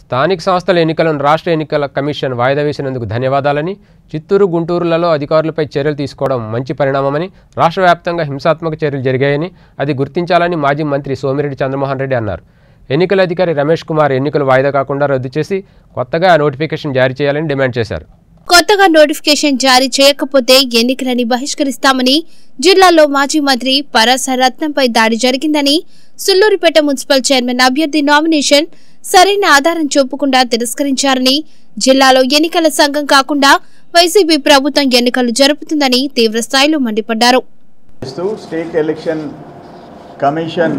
స్థానిక సంస్థల ఎన్నికలను రాష్ట్ర ఎన్నికల కమిషన్ వాయిదా వేసినందుకు ధన్యవాదాలని, చిత్తూరు, గుంటూరులలో అధికారులపై చర్యలు తీసుకోవడం మంచి పరిణామమని, రాష్ట్ర వ్యాప్తంగా హింసాత్మక చర్యలు జరిగాయని అది గుర్తించాలని మాజీ మంత్రి సోమిరెడ్డి చంద్రమోహన్ రెడ్డి అన్నారు. ఎన్నికల అధికారి రమేష్ కుమార్ ఎన్నికలు వాయిదా కాకుండా రద్దు చేసి కొత్తగా నోటిఫికేషన్ జారీ చేయాలని డిమాండ్ చేశారు. కొత్తగా నోటిఫికేషన్ జారీ చేయకపోతే ఎన్నికలని బహిష్కరిస్తామని, జిల్లాలో మాజీ మంత్రి పరాస రత్నంపై దాడి జరిగిందని, సుల్లూరుపేట మున్సిపల్ చైర్మన్ అభ్యర్థి నామినేషన్ సరైన ఆధారం చూపకుండా తిరస్కరించారని, జిల్లాలో ఎన్నికల సంఘం కాకుండా వైసీపీ ప్రభుత్వం ఎన్నికలు జరుపుతుందని తీవ్రస్థాయిలో మండిపడ్డారు. State election commission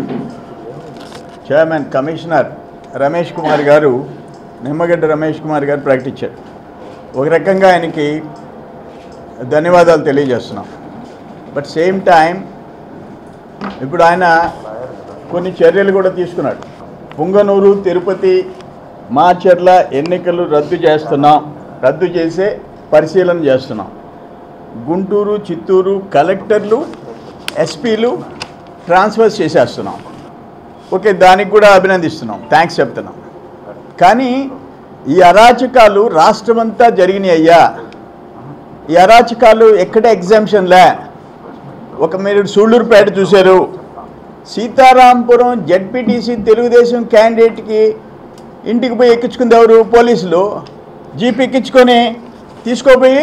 chairman commissioner Ramesh Kumar గారు, నిమ్మగడ్డ రమేష్ కుమార్ గారు ప్రకటించారు. ఒక రకంగా ఆయనకి ధన్యవాదాలు తెలియజేస్తున్నాం. బట్ సేమ్ టైం ఇప్పుడు ఆయన కొన్ని చర్యలు కూడా తీసుకున్నాడు. పుంగనూరు, తిరుపతి, మాచర్ల ఎన్నికలు రద్దు చేసే పరిశీలన చేస్తున్నాం. గుంటూరు, చిత్తూరు కలెక్టర్లు, ఎస్పీలు ట్రాన్స్ఫర్ చేసేస్తున్నాం. ఓకే, దానికి కూడా అభినందిస్తున్నాం, థ్యాంక్స్ చెప్తున్నాం. కానీ ఈ అరాచకాలు రాష్ట్రమంతా జరిగినాయి అయ్యా. ఈ అరాచకాలు ఎక్కడ ఎగ్జామ్షన్లే. మీరు సూళ్ళూరుపేట చూశారు, సీతారాంపురం జెడ్పీటీసీ తెలుగుదేశం క్యాండిడేట్కి ఇంటికి పోయి ఎక్కించుకుంది ఎవరు? పోలీసులు. జీప్ ఎక్కించుకొని తీసుకోపోయి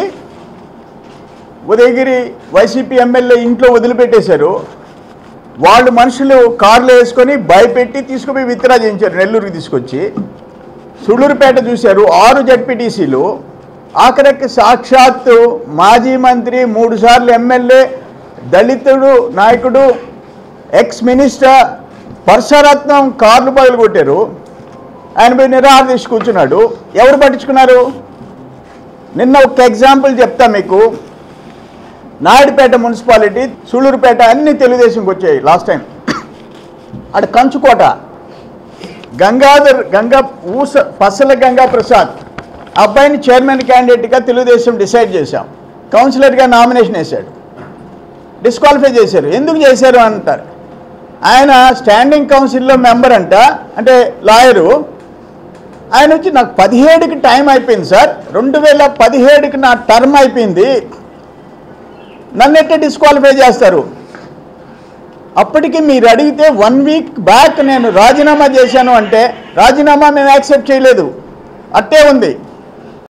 ఉదయగిరి వైసీపీ ఎమ్మెల్యే ఇంట్లో వదిలిపెట్టేశారు. వాళ్ళు మనుషులు కార్లు వేసుకొని భయపెట్టి తీసుకుపోయి విత్డ్రా చేయించారు నెల్లూరుకి తీసుకొచ్చి. సుళ్ళూరుపేట చూశారు, 6 జెడ్పీటీసీలు, ఆఖరికి సాక్షాత్తు మాజీ మంత్రి, 3 సార్లు ఎమ్మెల్యే, దళితుడు నాయకుడు, ఎక్స్ మినిస్టర్ పరశరత్నం కార్లు బదులు కొట్టారు. ఆయన పోయి నిరాహార దీక్ష కూర్చున్నాడు. ఎవరు పట్టించుకున్నారు? నిన్న ఒక ఎగ్జాంపుల్ చెప్తా మీకు. నాయుడుపేట మున్సిపాలిటీ, సుళ్ళూరుపేట అన్ని తెలుగుదేశంకి వచ్చాయి లాస్ట్ టైం. అటు కంచుకోట పసల గంగా ప్రసాద్ అబ్బాయిని చైర్మన్ క్యాండిడేట్గా తెలుగుదేశం డిసైడ్ చేశాం. కౌన్సిలర్గా నామినేషన్ వేశాడు, డిస్క్వాలిఫై చేశారు. ఎందుకు చేశారు అంటారు. ఆయన స్టాండింగ్ కౌన్సిల్లో మెంబర్ అంటే లాయరు. ఆయన వచ్చి నాకు 17కి టైం అయిపోయింది సార్, 2017కి నా టర్మ్ అయిపోయింది, నన్నెట్టే డిస్క్వాలిఫై చేస్తారు? అప్పటికి మీరు అడిగితే 1 వీక్ బ్యాక్ నేను రాజీనామా చేశాను అంటే, రాజీనామా మేము యాక్సెప్ట్ చేయలేదు, అట్టే ఉంది.